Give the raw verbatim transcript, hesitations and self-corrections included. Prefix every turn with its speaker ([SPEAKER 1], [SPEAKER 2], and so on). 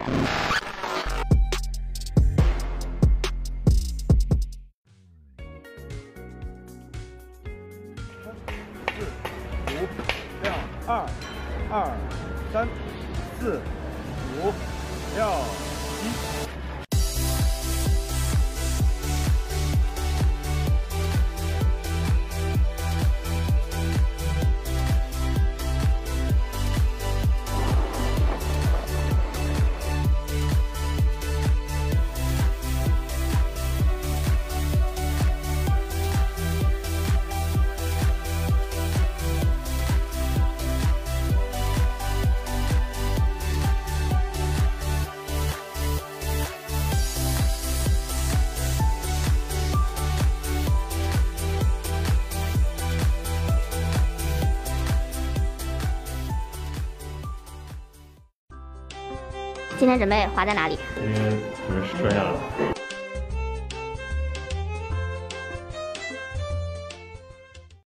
[SPEAKER 1] 五、六、二、二、三、四、五、六、七。
[SPEAKER 2] 今天准备滑在哪里？
[SPEAKER 3] 今天准备试车下来。